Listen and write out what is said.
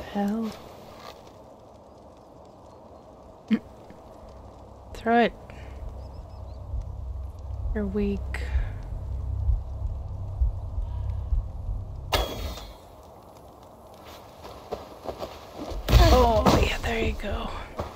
hell? Throw it. You're weak. Oh, yeah, there you go.